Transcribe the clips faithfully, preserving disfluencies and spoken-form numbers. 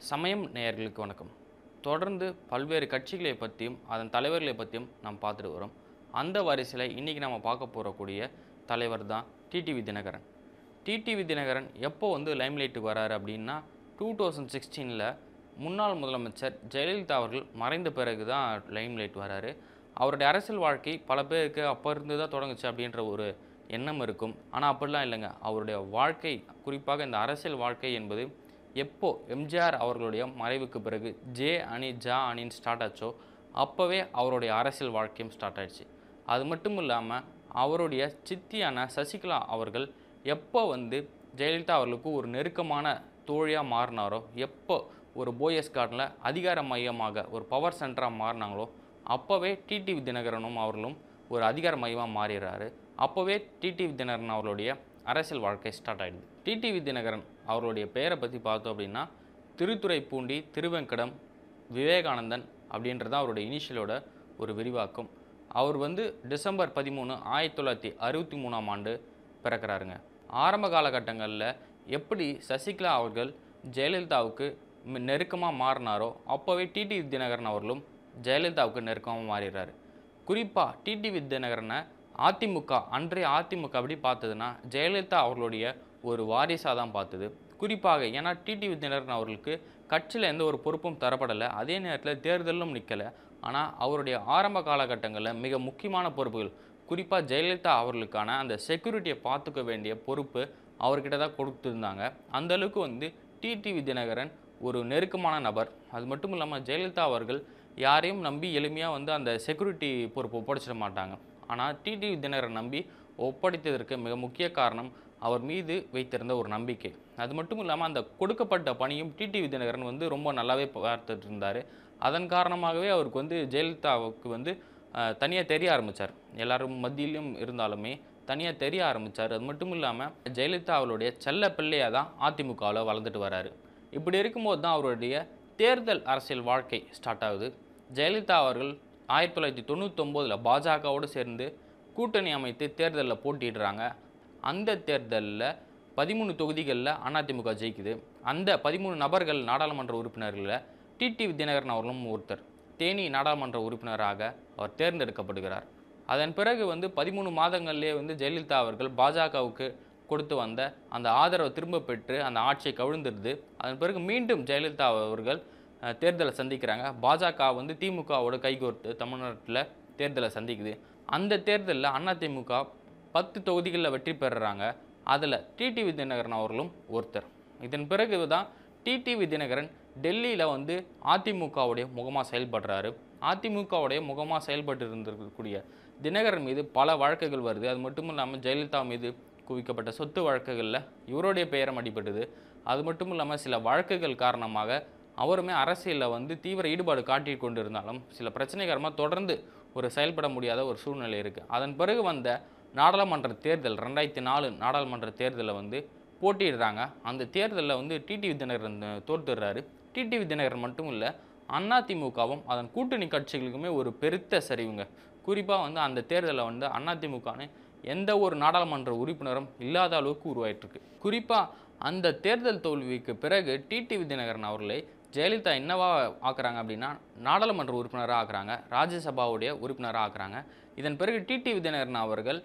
சமயம் நேயர்களுக்கு வணக்கம். தொடர்ந்து பல்வேறு கட்சிகளை பற்றியும் அதன் தலைவர்களை பற்றியும் நாம் பார்த்துட்டு வரோம். அந்த வரிசையில் இன்றைக்கி நம்ம பார்க்க போகக்கூடிய தலைவர் தான் டிடிவி தினகரன். டிடிவி தினகரன் எப்போ வந்து லைம்லைட்டுக்கு வராரு அப்படின்னா டூ தௌசண்ட் சிக்ஸ்டீனில் முன்னாள் முதலமைச்சர் ஜெயலலிதா அவர்கள் மறைந்த பிறகு தான் லைம்லைட் வராரு. அவருடைய அரசியல் வாழ்க்கை பல பேருக்கு அப்போ இருந்து தான் தொடங்குச்சு அப்படின்ற ஒரு எண்ணம் இருக்கும். ஆனால் அப்படிலாம் இல்லைங்க. அவருடைய வாழ்க்கை, குறிப்பாக இந்த அரசியல் வாழ்க்கை என்பது எப்போ எம்ஜிஆர் அவர்களுடைய மறைவுக்கு பிறகு ஜே அணி ஜா அணின்னு ஸ்டார்ட் ஆச்சோ அப்போவே அவருடைய அரசியல் வாழ்க்கையும் ஸ்டார்ட் ஆயிடுச்சு. அது மட்டும் இல்லாமல் அவருடைய சித்தியான சசிகலா அவர்கள் எப்போ வந்து ஜெயலலிதா அவர்களுக்கு ஒரு நெருக்கமான தோழியாக மாறினாரோ, எப்போ ஒரு போயஸ் கார்டனில் அதிகார மையமாக ஒரு பவர் சென்டராக மாறினாங்களோ அப்போவே டிடிவி தினகரனும் அவர்களும் ஒரு அதிகார மையமாக மாறிடுறாரு. அப்போவே டிடிவி தினகரன் அவர்களுடைய அரசியல் வாழ்க்கை ஸ்டார்ட் ஆகிடுது. டிடிவி தினகரன் அவருடைய பெயரை பற்றி பார்த்தோம் அப்படின்னா திருத்துறைப்பூண்டி திருவெங்கடம் விவேகானந்தன் அப்படின்றது அவருடைய இனிஷியலோட ஒரு விரிவாக்கம். அவர் வந்து டிசம்பர் பதிமூணு ஆயிரத்தி தொள்ளாயிரத்தி அறுபத்தி மூணாம் ஆண்டு பிறக்கிறாருங்க. ஆரம்ப காலகட்டங்களில் எப்படி சசிகலா அவர்கள் ஜெயலலிதாவுக்கு நெருக்கமாக மாறினாரோ அப்போவே டிடிவி தினகரன் அவர்களும் ஜெயலலிதாவுக்கு நெருக்கமாக மாறிடுறாரு. குறிப்பாக டிடிவி தினகரனை அதிமுக அன்றைய அதிமுக அப்படி பார்த்ததுன்னா ஜெயலலிதா அவர்களுடைய ஒரு வாரிசாக தான் பார்த்தது. குறிப்பாக ஏன்னா டிடிவி தினகரன் அவர்களுக்கு கட்சியில் எந்த ஒரு பொறுப்பும் தரப்படலை, அதே நேரத்தில் தேர்தலும் நிற்கலை. ஆனால் அவருடைய ஆரம்ப காலகட்டங்களில் மிக முக்கியமான பொறுப்புகள், குறிப்பாக ஜெயலலிதா அவர்களுக்கான அந்த செக்யூரிட்டியை பார்த்துக்க வேண்டிய பொறுப்பு அவர்கிட்ட தான் கொடுத்துருந்தாங்க. அந்தளவுக்கு வந்து டிடிவி தினகரன் ஒரு நெருக்கமான நபர். அது மட்டும் இல்லாமல் ஜெயலலிதா அவர்கள் யாரையும் நம்பி எளிமையாக வந்து அந்த செக்யூரிட்டி பொறுப்பு ஒப்படைச்சிட மாட்டாங்க. ஆனால் டிடிவி தினகரன் நம்பி ஒப்படைத்ததற்கு மிக முக்கிய காரணம் அவர் மீது வைத்திருந்த ஒரு நம்பிக்கை. அது மட்டும் இல்லாமல் அந்த கொடுக்கப்பட்ட பணியும் டிடிவி தினகரன் வந்து ரொம்ப நல்லாவே பார்த்துட்டு இருந்தார். அதன் காரணமாகவே அவருக்கு வந்து ஜெயலலிதாவுக்கு வந்து தனியாக தெரிய ஆரம்பித்தார். எல்லாரும் மத்தியிலும் இருந்தாலுமே தனியாக தெரிய ஆரம்பித்தார். அது மட்டும் இல்லாமல் ஜெயலலிதா அவருடைய செல்ல பிள்ளையாக தான் அதிமுகவில் வளர்ந்துட்டு வராரு. இப்படி இருக்கும்போது தான் அவருடைய தேர்தல் அரசியல் வாழ்க்கை ஸ்டார்ட் ஆகுது. ஜெயலலிதா அவர்கள் ஆயிரத்தி தொள்ளாயிரத்தி தொண்ணூத்தொம்போதில் பாஜகவோடு சேர்ந்து கூட்டணி அமைத்து தேர்தலில் போட்டிடுறாங்க. அந்த தேர்தலில் பதிமூணு தொகுதிகளில் அதிமுக ஜெயிக்குது. அந்த பதிமூணு நபர்கள் நாடாளுமன்ற உறுப்பினர்களில் டிடிவி தினகரன் அவர்களும் ஒருத்தர். தேனி நாடாளுமன்ற உறுப்பினராக அவர் தேர்ந்தெடுக்கப்படுகிறார். அதன் பிறகு வந்து பதிமூணு மாதங்கள்லேயே வந்து ஜெயலலிதா அவர்கள் பாஜகவுக்கு கொடுத்து வந்த அந்த ஆதரவை திரும்ப பெற்று அந்த ஆட்சியை கவிழ்ந்துருது. அதன் பிறகு மீண்டும் ஜெயலலிதா அவர்கள் தேர்தலை சந்திக்கிறாங்க. பாஜக வந்து திமுகவோட கைகோர்த்து தமிழ்நாட்டில் தேர்தலை சந்திக்குது. அந்த தேர்தலில் அதிமுக பத்து தொகுதிகளில் வெற்றி பெறுறாங்க. அதில் டிடிவி தினகரன் அவர்களும் ஒருத்தர். இதன் பிறகு தான் டிடிவி தினகரன் டெல்லியில் வந்து அதிமுகவுடைய முகமாக செயல்படுறாரு. அதிமுகவுடைய முகமாக செயல்பட்டு இருந்திருக்கக்கூடிய தினகரன் மீது பல வழக்குகள் வருது. அது மட்டும் இல்லாமல் ஜெயலலிதா மீது குவிக்கப்பட்ட சொத்து வழக்குகளில் இவருடைய பெயரம் அடிபட்டது. அது மட்டும் இல்லாமல் சில வழக்குகள் காரணமாக அவருமே அரசியலில் வந்து தீவிர ஈடுபாடு காட்டி கொண்டு இருந்தாலும் சில பிரச்சனைகரமாக தொடர்ந்து ஒரு செயல்பட முடியாத ஒரு சூழ்நிலை இருக்குது. அதன் பிறகு வந்த நாடாளுமன்ற தேர்தல் ரெண்டாயிரத்தி நாலு நாடாளுமன்ற தேர்தலில் வந்து போட்டிடுறாங்க. அந்த தேர்தலில் வந்து டிடிவி தினகரன் தோற்றுடுறாரு. டிடிவி தினகரன் மட்டும் இல்லை, அதிமுகவும் அதன் கூட்டணி கட்சிகளுக்குமே ஒரு பெருத்த சரிவுங்க. குறிப்பாக வந்து அந்த தேர்தலில் வந்து அதிமுகன்னு எந்த ஒரு நாடாளுமன்ற உறுப்பினரும் இல்லாத அளவுக்கு உருவாயிட்டிருக்கு. குறிப்பாக அந்த தேர்தல் தோல்விக்கு பிறகு டிடிவி தினகரன் அவர்களை ஜெயலலிதா என்னவா ஆக்குறாங்க அப்படின்னா நாடாளுமன்ற உறுப்பினராக ஆக்குறாங்க, ராஜ்யசபாவுடைய உறுப்பினராக ஆக்குறாங்க. இதன் பிறகு டிடிவி தினகரன் அவர்கள்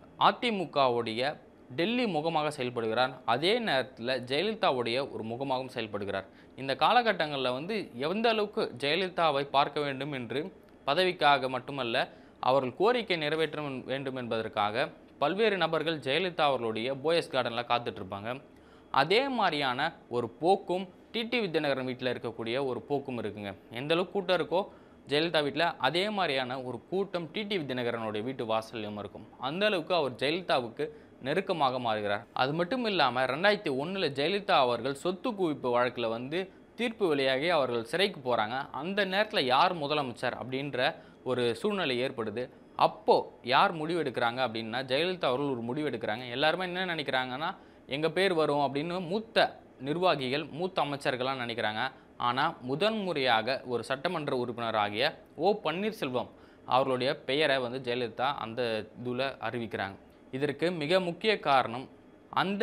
அதிமுகவுடைய டெல்லி முகமாக செயல்படுகிறார். அதே நேரத்தில் ஜெயலலிதாவுடைய ஒரு முகமாகவும் செயல்படுகிறார். இந்த காலகட்டங்களில் வந்து எந்த அளவுக்கு ஜெயலலிதாவை பார்க்க வேண்டும் என்று பதவிக்காக மட்டுமல்ல, அவர்கள் கோரிக்கை நிறைவேற்ற வேண்டும் என்பதற்காக பல்வேறு நபர்கள் ஜெயலலிதா அவர்களுடைய போயஸ் கார்டனில் காத்துட்ருப்பாங்க. அதே மாதிரியான ஒரு போக்கும் டிடிவி தினகரன் வீட்டில் இருக்கக்கூடிய ஒரு போக்கும் இருக்குங்க. எந்த அளவுக்கு கூட்டம் இருக்கோ ஜெயலலிதா வீட்டில் அதே மாதிரியான ஒரு கூட்டம் டிடிவி தினகரனுடைய வீட்டு வாசல்லையும் இருக்கும். அந்த அளவுக்கு அவர் ஜெயலலிதாவுக்கு நெருக்கமாக மாறுகிறார். அது மட்டும் இல்லாமல் ரெண்டாயிரத்தி ஒன்றில் ஜெயலலிதா அவர்கள் சொத்து குவிப்பு வழக்கில் வந்து தீர்ப்பு வெளியாகி அவர்கள் சிறைக்கு போகிறாங்க. அந்த நேரத்தில் யார் முதலமைச்சர் அப்படின்ற ஒரு சூழ்நிலை ஏற்படுது. அப்போது யார் முடிவெடுக்கிறாங்க அப்படின்னா ஜெயலலிதா அவர்கள் ஒரு முடிவெடுக்கிறாங்க. எல்லாருமே என்ன நினைக்கிறாங்கன்னா எங்கள் பேர் வரும் அப்படின்னு மூத்த நிர்வாகிகள் மூத்த அமைச்சர்கள்லாம் நினைக்கிறாங்க. ஆனால் முதன்முறையாக ஒரு சட்டமன்ற உறுப்பினராகிய ஓ பன்னீர்செல்வம் அவர்களுடைய பெயரை வந்து ஜெயலலிதா அந்த இதில் அறிவிக்கிறாங்க. இதற்கு மிக முக்கிய காரணம் அந்த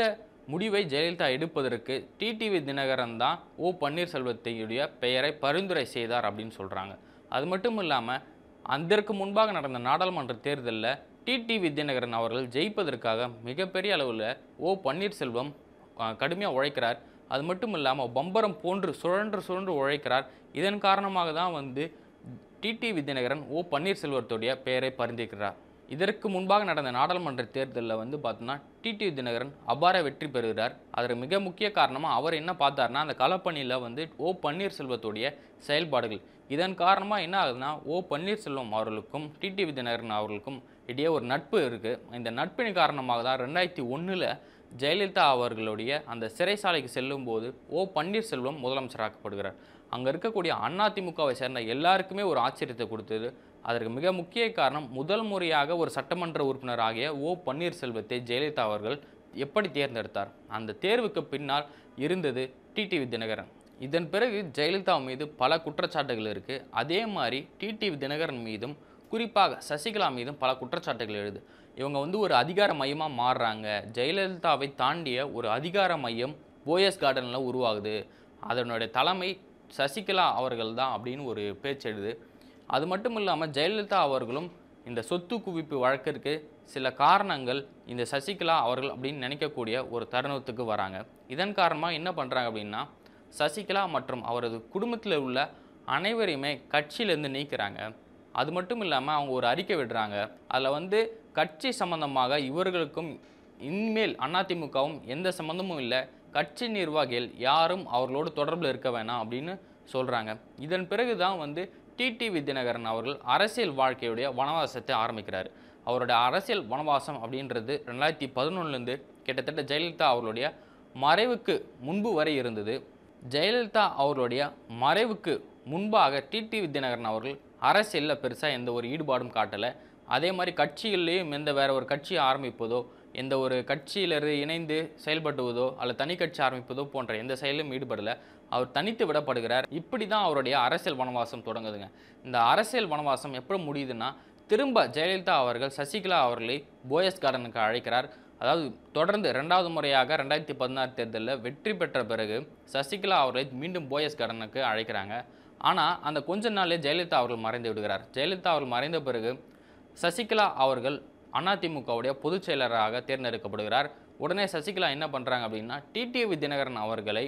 முடிவை ஜெயலலிதா எடுப்பதற்கு டிடிவி தினகரன் தான் ஓ பன்னீர்செல்வத்தையுடைய பெயரை பரிந்துரை செய்தார் அப்படின்னு சொல்கிறாங்க. அது மட்டும் இல்லாமல் அதற்கு முன்பாக நடந்த நாடாளுமன்ற தேர்தலில் டிடிவி தினகரன் அவர்கள் ஜெயிப்பதற்காக மிகப்பெரிய அளவில் ஓ பன்னீர்செல்வம் கடுமையாக உழைக்கிறார். அது மட்டும் இல்லாமல் பம்பரம் போன்று சுழன்று சுழன்று உழைக்கிறார். இதன் காரணமாக தான் வந்து டிடிவி தினகரன் ஓ பன்னீர்செல்வத்துடைய பெயரை பரிந்துரைக்கிறார். இதற்கு முன்பாக நடந்த நாடாளுமன்ற தேர்தலில் வந்து பார்த்தோம்னா டிடிவி தினகரன் அபார வெற்றி பெறுகிறார். அதற்கு மிக முக்கிய காரணமாக அவர் என்ன பார்த்தாருன்னா அந்த களப்பணியில் வந்து ஓ பன்னீர்செல்வத்துடைய செயல்பாடுகள். இதன் காரணமாக என்ன ஆகுதுன்னா ஓ பன்னீர்செல்வம் அவர்களுக்கும் டிடிவி தினகரன் அவர்களுக்கும் இடையே ஒரு நட்பு இருக்குது. இந்த நட்பின் காரணமாக தான் ரெண்டாயிரத்தி ஒன்றில் ஜெயலலிதா அவர்களுடைய அந்த சிறைசாலைக்கு செல்லும் போது ஓ பன்னீர்செல்வம் முதலமைச்சராக்கப்படுகிறார். அங்கே இருக்கக்கூடிய அதிமுகவை சேர்ந்த எல்லாருக்குமே ஒரு ஆச்சரியத்தை கொடுத்தது. அதற்கு மிக முக்கிய காரணம் முதல் முறையாக ஒரு சட்டமன்ற உறுப்பினர் ஆகிய ஓ பன்னீர்செல்வத்தை ஜெயலலிதா அவர்கள் எப்படி தேர்ந்தெடுத்தார். அந்த தேர்வுக்கு பின்னால் இருந்தது டிடிவி தினகரன். இதன் பிறகு ஜெயலலிதா மீது பல குற்றச்சாட்டுகள் இருக்குது. அதே மாதிரி டிடிவி தினகரன் மீதும் குறிப்பாக சசிகலா மீதும் பல குற்றச்சாட்டுகள் எழுது. இவங்க வந்து ஒரு அதிகார மையமாக மாறுறாங்க. ஜெயலலிதாவை தாண்டிய ஒரு அதிகார மையம் போயஸ் கார்டனில் உருவாகுது. அதனுடைய தலைமை சசிகலா அவர்கள் தான் அப்படின்னு ஒரு பேச்சு எழுது. அது மட்டும் இல்லாமல் ஜெயலலிதா அவர்களும் இந்த சொத்து குவிப்பு வழக்கிற்கு சில காரணங்கள் இந்த சசிகலா அவர்கள் அப்படின்னு நினைக்கக்கூடிய ஒரு தருணத்துக்கு வராங்க. இதன் காரணமாக என்ன பண்ணுறாங்க அப்படின்னா சசிகலா மற்றும் அவரது குடும்பத்தில் உள்ள அனைவரையுமே கட்சியிலேருந்து நீக்கிறாங்க. அது மட்டும் இல்லாமல் அவங்க ஒரு அறிக்கை விடுறாங்க. அதில் வந்து கட்சி சம்பந்தமாக இவர்களுக்கும் இனிமேல் அதிமுகவும் எந்த சம்பந்தமும் இல்லை, கட்சி நிர்வாகிகள் யாரும் அவர்களோடு தொடர்பில் இருக்க வேணாம் அப்படின்னு சொல்கிறாங்க. இதன் பிறகு தான் வந்து டிடிவி தினகரன் அவர்கள் அரசியல் வாழ்க்கையுடைய வனவாசத்தை ஆரம்பிக்கிறார். அவருடைய அரசியல் வனவாசம் அப்படின்றது ரெண்டாயிரத்தி பதினொன்றுலேருந்து கிட்டத்தட்ட ஜெயலலிதா அவர்களுடைய மறைவுக்கு முன்பு வரை இருந்தது. ஜெயலலிதா அவர்களுடைய மறைவுக்கு முன்பாக டிடிவி தினகரன் அவர்கள் அரசியலில் பெருசாக எந்த ஒரு ஈடுபாடும் காட்டலை. அதே மாதிரி கட்சிகள்லேயும் எந்த வேற ஒரு கட்சியை ஆரம்பிப்பதோ எந்த ஒரு கட்சியிலிருந்து இணைந்து செயல்படுவதோ அல்லது தனி கட்சி ஆரம்பிப்பதோ போன்ற எந்த செயலும் ஈடுபடலை. அவர் தனித்து விடப்படுகிறார். இப்படி தான் அவருடைய அரசியல் வனவாசம் தொடங்குதுங்க. இந்த அரசியல் வனவாசம் எப்படி முடியுதுன்னா திரும்ப ஜெயலலிதா அவர்கள் சசிகலா அவர்களை போயஸ் கார்டனுக்கு அழைக்கிறார். அதாவது தொடர்ந்து ரெண்டாவது முறையாக ரெண்டாயிரத்தி பதினாறு தேர்தலில் வெற்றி பெற்ற பிறகு சசிகலா அவர்களை மீண்டும் போயஸ் கார்டனுக்கு அழைக்கிறாங்க. ஆனால் அந்த கொஞ்ச நாளே ஜெயலலிதா அவர்கள் மறைந்து விடுகிறார். ஜெயலலிதா அவர்கள் மறைந்த பிறகு சசிகலா அவர்கள் அதிமுகவுடைய பொதுச் செயலராக தேர்ந்தெடுக்கப்படுகிறார். உடனே சசிகலா என்ன பண்ணுறாங்க அப்படின்னா டிடிவி தினகரன் அவர்களை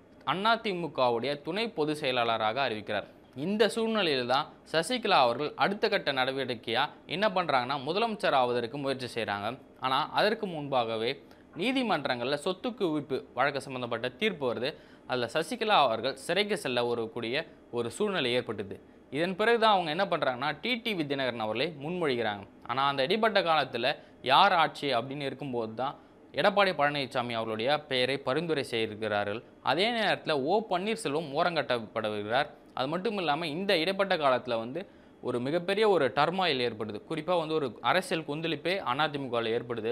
அதிமுகவுடைய துணை பொதுச் செயலாளராக அறிவிக்கிறார். இந்த சூழ்நிலையில் தான் சசிகலா அவர்கள் அடுத்த கட்ட நடவடிக்கையாக என்ன பண்ணுறாங்கன்னா முதலமைச்சர் ஆவதற்கு முயற்சி செய்கிறாங்க. ஆனால் அதற்கு முன்பாகவே நீதிமன்றங்களில் சொத்து குவிப்பு வழக்கு சம்பந்தப்பட்ட தீர்ப்பு வருது. அதில் சசிகலா அவர்கள் சிறைக்கு செல்ல வரக்கூடிய ஒரு சூழ்நிலை ஏற்பட்டுது. இதன் பிறகு தான் அவங்க என்ன பண்ணுறாங்கன்னா டிடிவி தினகரன் அவர்களை முன்மொழிகிறாங்க. ஆனால் அந்த இடைப்பட்ட காலத்தில் யார் ஆட்சி அப்படின்னு இருக்கும்போது தான் எடப்பாடி பழனிசாமி அவர்களுடைய பெயரை பரிந்துரை செய்திருக்கிறார்கள். அதே நேரத்தில் ஓ பன்னீர்செல்வம் ஓரங்கட்டப்படுகிறார். அது மட்டும் இல்லாமல் இந்த இடைப்பட்ட காலத்தில் வந்து ஒரு மிகப்பெரிய ஒரு டர்மாயில் ஏற்படுது. குறிப்பாக வந்து ஒரு அரசியல் கொந்தளிப்பே அதிமுகவில் ஏற்படுது.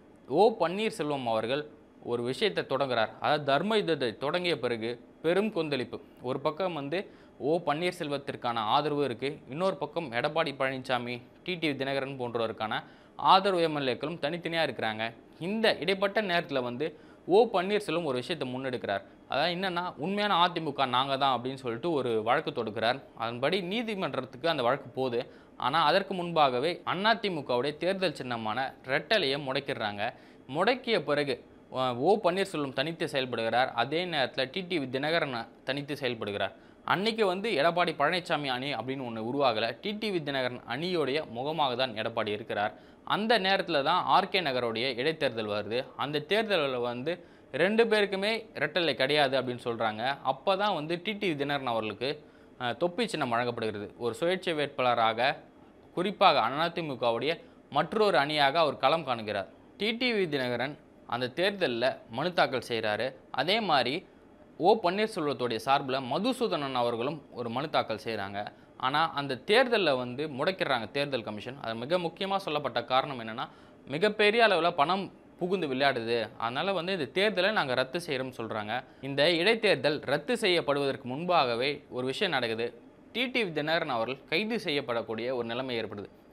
ஓ பன்னீர்செல்வம் அவர்கள் ஒரு விஷயத்தை தொடங்குகிறார். அதாவது தர்ம யுத்தத்தை தொடங்கிய பிறகு பெரும் கொந்தளிப்பு. ஒரு பக்கம் வந்து ஓ பன்னீர்செல்வத்திற்கான ஆதரவு இருக்குது, இன்னொரு பக்கம் எடப்பாடி பழனிசாமி டிடிவி தினகரன் போன்றவருக்கான ஆதரவு எம்எல்ஏக்களும் தனித்தனியாக இருக்கிறாங்க. இந்த இடைப்பட்ட நேரத்தில் வந்து ஓ பன்னீர்செல்வம் ஒரு விஷயத்தை முன்னெடுக்கிறார். அதாவது என்னென்னா உண்மையான அதிமுக நாங்கள் தான் அப்படின்னு சொல்லிட்டு ஒரு வழக்கு தொடுக்கிறார். அதன்படி நீதிமன்றத்துக்கு அந்த வழக்கு போகுது. ஆனால் அதற்கு முன்பாகவே அதிமுகவுடைய தேர்தல் சின்னமான ரெட்டலையை முடக்கிடுறாங்க. முடக்கிய பிறகு ஓ பன்னீர்செல்வம் தனித்து செயல்படுகிறார். அதே நேரத்தில் டிடிவி தினகரன் தனித்து செயல்படுகிறார். அன்னைக்கு வந்து எடப்பாடி பழனிசாமி அணி அப்படின்னு ஒன்று உருவாகலை. டிடிவி தினகரன் அணியோடைய முகமாக தான் எடப்பாடி இருக்கிறார். அந்த நேரத்தில் தான் ஆர்கே நகருடைய இடைத்தேர்தல் வருது. அந்த தேர்தலில் வந்து ரெண்டு பேருக்குமே ரெட்டலை கிடையாது அப்படின்னு சொல்கிறாங்க. அப்போ தான் வந்து டிடிவி தினகரன் அவர்களுக்கு தொப்பி சின்னம் வழங்கப்படுகிறது. ஒரு சுயேட்சை வேட்பாளராக குறிப்பாக அதிமுகவுடைய மற்றொரு அணியாக அவர் களம் காணுகிறார். டிடிவி தினகரன் அந்த தேர்தலில் மனு தாக்கல் செய்கிறாரு. அதே மாதிரி ஓ பன்னீர்செல்வத்துடைய சார்பில் மதுசூதனன் அவர்களும் ஒரு மனு தாக்கல் செய்கிறாங்க. ஆனால் அந்த தேர்தலில் வந்து முடக்கிறாங்க தேர்தல் கமிஷன். அது மிக முக்கியமாக சொல்லப்பட்ட காரணம் என்னென்னா மிகப்பெரிய அளவில் பணம் புகுந்து விளையாடுது, அதனால் வந்து இந்த தேர்தலை நாங்கள் ரத்து செய்கிறோம்னு சொல்கிறாங்க. இந்த இடைத்தேர்தல் ரத்து செய்யப்படுவதற்கு முன்பாகவே ஒரு விஷயம் நடக்குது. டிடிவி தினகரன் அவர்கள் கைது செய்யப்படக்கூடிய ஒரு நிலைமை ஏற்படுது.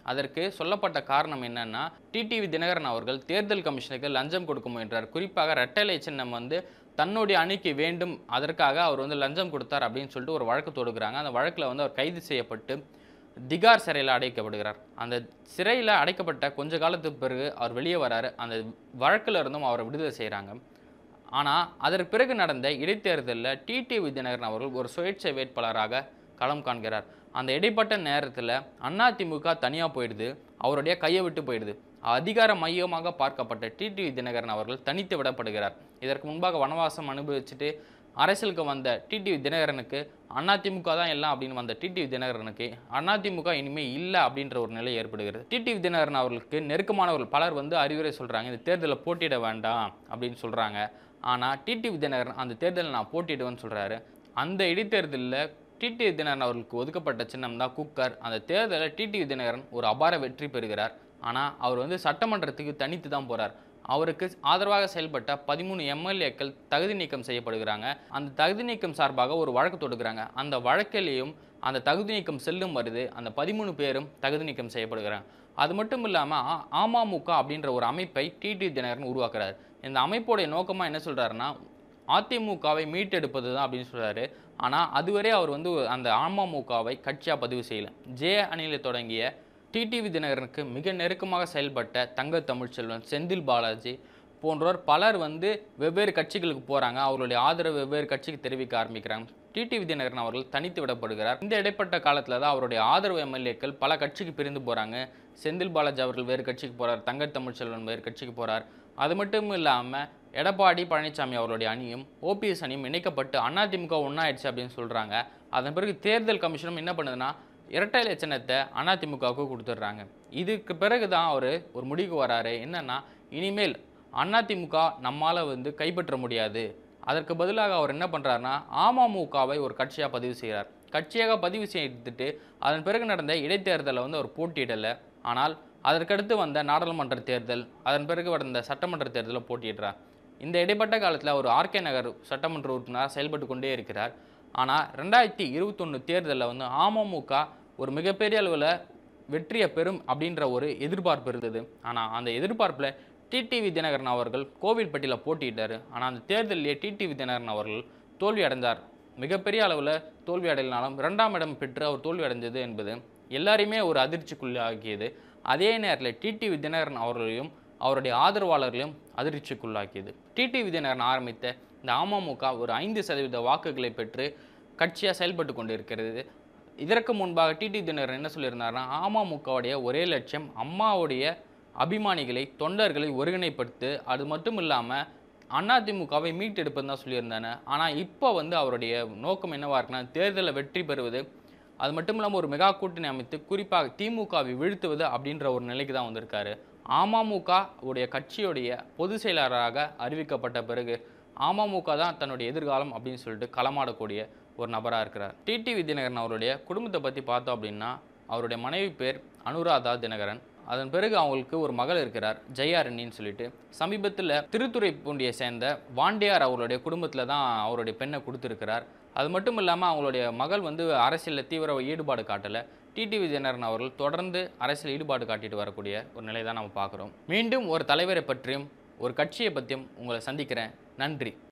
அதற்கு சொல்லப்பட்ட காரணம் என்னன்னா, டிடிவி தினகரன் அவர்கள் தேர்தல் கமிஷனுக்கு லஞ்சம் கொடுக்க முயன்றார். குறிப்பாக இரட்டை இலை சின்னம் வந்து தன்னுடைய அணிக்கு வேண்டும், அதற்காக அவர் வந்து லஞ்சம் கொடுத்தார் அப்படின்னு சொல்லிட்டு ஒரு வழக்கு தொடுக்கிறாங்க. அந்த வழக்கில் வந்து அவர் கைது செய்யப்பட்டு திகார் சிறையில் அடைக்கப்படுகிறார். அந்த சிறையில் அடைக்கப்பட்ட கொஞ்ச காலத்துக்கு பிறகு அவர் வெளியே வராரு. அந்த வழக்கில் இருந்தும் அவரை விடுதலை செய்கிறாங்க. ஆனால் அதற்கு பிறகு நடந்த இடைத்தேர்தலில் டிடிவி தினகரன் அவர்கள் ஒரு சுயேட்சை வேட்பாளராக களம் காண்கிறார். அந்த இடைப்பட்ட நேரத்தில் அதிமுக தனியாக போயிடுது, அவருடைய கையை விட்டு போயிடுது. அதிகார மையமாக பார்க்கப்பட்ட டிடிவி தினகரன் அவர்கள் தனித்து விடப்படுகிறார். இதற்கு முன்பாக வனவாசம் அனுபவிச்சுட்டு அரசியலுக்கு வந்த டிடிவி தினகரனுக்கு அதிமுக தான் எல்லாம் அப்படின்னு வந்த டிடிவி தினகரனுக்கு அதிமுக இனிமேல் இல்லை அப்படின்ற ஒரு நிலை ஏற்படுகிறது. டிடிவி தினகரன் அவர்களுக்கு நெருக்கமானவர்கள் பலர் வந்து அறிவுரை சொல்கிறாங்க, இந்த தேர்தலில் போட்டியிட வேண்டாம் அப்படின்னு சொல்கிறாங்க. ஆனால் டிடிவி தினகரன் அந்த தேர்தலில் நான் போட்டியிடுவேன்னு சொல்கிறாரு. அந்த இடைத்தேர்தலில் டிடிவி தினகரன் அவர்களுக்கு ஒதுக்கப்பட்ட சின்னம் தான் குக்கர். அந்த தேர்தலில் டிடிவி தினகரன் ஒரு அபார வெற்றி பெறுகிறார். ஆனால் அவர் வந்து சட்டமன்றத்துக்கு தனித்து தான் போகிறார். அவருக்கு ஆதரவாக செயல்பட்ட பதிமூணு எம்எல்ஏக்கள் தகுதி நீக்கம் செய்யப்படுகிறாங்க. அந்த தகுதி நீக்கம் சார்பாக ஒரு வழக்கு தொடுக்கிறாங்க. அந்த வழக்கிலேயும் அந்த தகுதி நீக்கம் செல்லும் வருது. அந்த பதிமூணு பேரும் தகுதி நீக்கம் செய்யப்படுகிறாங்க. அது மட்டும் இல்லாமல் அமமுக அப்படின்ற ஒரு அமைப்பை டிடிவி தினகரன் உருவாக்குறாரு. இந்த அமைப்போடைய நோக்கமாக என்ன சொல்கிறாருன்னா, அதிமுகவை மீட்டெடுப்பது தான் அப்படின்னு சொல்கிறாரு. ஆனால் அதுவரை அவர் வந்து அந்த அமமுகவை கட்சியாக பதிவு செய்யலை. ஜே அணியில் தொடங்கிய டிடிவி தினகரனுக்கு மிக நெருக்கமாக செயல்பட்ட தங்க தமிழ்ச்செல்வன், செந்தில் பாலாஜி போன்றோர் பலர் வந்து வெவ்வேறு கட்சிகளுக்கு போகிறாங்க. அவர்களுடைய ஆதரவு வெவ்வேறு கட்சிக்கு தெரிவிக்க ஆரம்பிக்கிறாங்க. டிடிவி தினகரன் அவர்கள் தனித்து விடப்படுகிறார். இந்த இடைப்பட்ட காலத்தில் தான் அவருடைய ஆதரவு எம்எல்ஏக்கள் பல கட்சிக்கு பிரிந்து போகிறாங்க. செந்தில் பாலாஜி அவர்கள் வேறு கட்சிக்கு போகிறார், தங்க தமிழ்ச்செல்வன் வேறு கட்சிக்கு போகிறார். அது மட்டும் இல்லாமல் எடப்பாடி பழனிசாமி அவருடைய அணியும் ஓபிஎஸ் அணியும் இணைக்கப்பட்டு அதிமுக ஒன்றாயிடுச்சு அப்படின்னு சொல்கிறாங்க. அதன் பிறகு தேர்தல் கமிஷனும் என்ன பண்ணுதுன்னா, இரட்டை இலை சின்னத்தை அதிமுகவுக்கு கொடுத்துட்றாங்க. இதுக்கு பிறகு தான் அவர் ஒரு முடிவுக்கு வராரு. என்னன்னா, இனிமேல் அதிமுக நம்மால் வந்து கைப்பற்ற முடியாது. அதற்கு பதிலாக அவர் என்ன பண்ணுறாருன்னா, அமமுகவை ஒரு கட்சியாக பதிவு செய்கிறார். கட்சியாக பதிவு செய்துட்டு அதன் பிறகு நடந்த இடைத்தேர்தலில் வந்து அவர் போட்டியிடலை. ஆனால் அதற்கடுத்து வந்த நாடாளுமன்ற தேர்தல், அதன் பிறகு வந்த சட்டமன்ற தேர்தலில் போட்டியிடுறார். இந்த இடைப்பட்ட காலத்தில் அவர் ஆர்கே நகர் சட்டமன்ற உறுப்பினராக செயல்பட்டு கொண்டே இருக்கிறார். ஆனால் ரெண்டாயிரத்தி இருபத்தொன்று தேர்தலில் வந்து அமமுக ஒரு மிகப்பெரிய அளவில் வெற்றியை பெறும் அப்படின்ற ஒரு எதிர்பார்ப்பு இருந்தது. ஆனால் அந்த எதிர்பார்ப்பில் டிடிவி தினகரன் அவர்கள் கோவில்பட்டியில் போட்டியிட்டார். ஆனால் அந்த தேர்தலிலே டிடிவி தினகரன் அவர்கள் தோல்வி அடைந்தார். மிகப்பெரிய அளவில் தோல்வி அடையினாலும் இரண்டாம் இடம் பெற்று அவர் தோல்வி அடைந்தது என்பது எல்லாரையுமே ஒரு அதிர்ச்சிக்குள்ளாக்கியது. அதே நேரத்தில் டிடிவி தினகரன் அவர்களையும் அவருடைய ஆதரவாளர்களையும் அதிர்ச்சிக்குள்ளாக்கியது. டிடிவி தினகரன் ஆரம்பித்த இந்த அமமுக ஒரு ஐந்து சதவீத வாக்குகளை பெற்று கட்சியாக செயல்பட்டு கொண்டு இருக்கிறது. இதற்கு முன்பாக டிடிவி தினகரன் என்ன சொல்லியிருந்தாருன்னா, அமமுகவுடைய ஒரே லட்சியம் அம்மாவுடைய அபிமானிகளை, தொண்டர்களை ஒருங்கிணைப்படுத்து, அது மட்டும் இல்லாமல் அதிமுகவை மீட்டெடுப்பது தான் சொல்லியிருந்தாங்க. ஆனால் இப்போ வந்து அவருடைய நோக்கம் என்னவாக இருக்குன்னா, தேர்தலில் வெற்றி பெறுவது, அது மட்டும் இல்லாமல் ஒரு மெகா கூட்டணி அமைத்து குறிப்பாக திமுகவை வீழ்த்துவது அப்படின்ற ஒரு நிலைக்கு தான் வந்திருக்காரு. அமமுக உடைய கட்சியுடைய பொதுச் செயலாளராக அறிவிக்கப்பட்ட பிறகு அமமுக தான் தன்னுடைய எதிர்காலம் அப்படின்னு சொல்லிட்டு களமாடக்கூடிய ஒரு நபராக இருக்கிறார். டிடிவி தினகரன் அவருடைய குடும்பத்தை பற்றி பார்த்தோம் அப்படின்னா, அவருடைய மனைவி பேர் அனுராதா தினகரன். அதன் பிறகு அவங்களுக்கு ஒரு மகள் இருக்கிறார், ஜெயாரணின்னு சொல்லிட்டு. சமீபத்தில் திருத்துறைப்பூண்டியை சேர்ந்த வாண்டியார் அவருடைய குடும்பத்தில் தான் அவருடைய பெண்ணை கொடுத்துருக்கிறார். அது மட்டும் இல்லாமல் அவங்களுடைய மகள் வந்து அரசியலில் தீவிர ஈடுபாடு காட்டலை. டிடிவி தினகரன் அவர்கள் தொடர்ந்து அரசியல் ஈடுபாடு காட்டிட்டு வரக்கூடிய ஒரு நிலை தான் நம்ம பார்க்குறோம். மீண்டும் ஒரு தலைவரை பற்றியும் ஒரு கட்சியை பற்றியும் உங்களை சந்திக்கிறேன். நன்றி.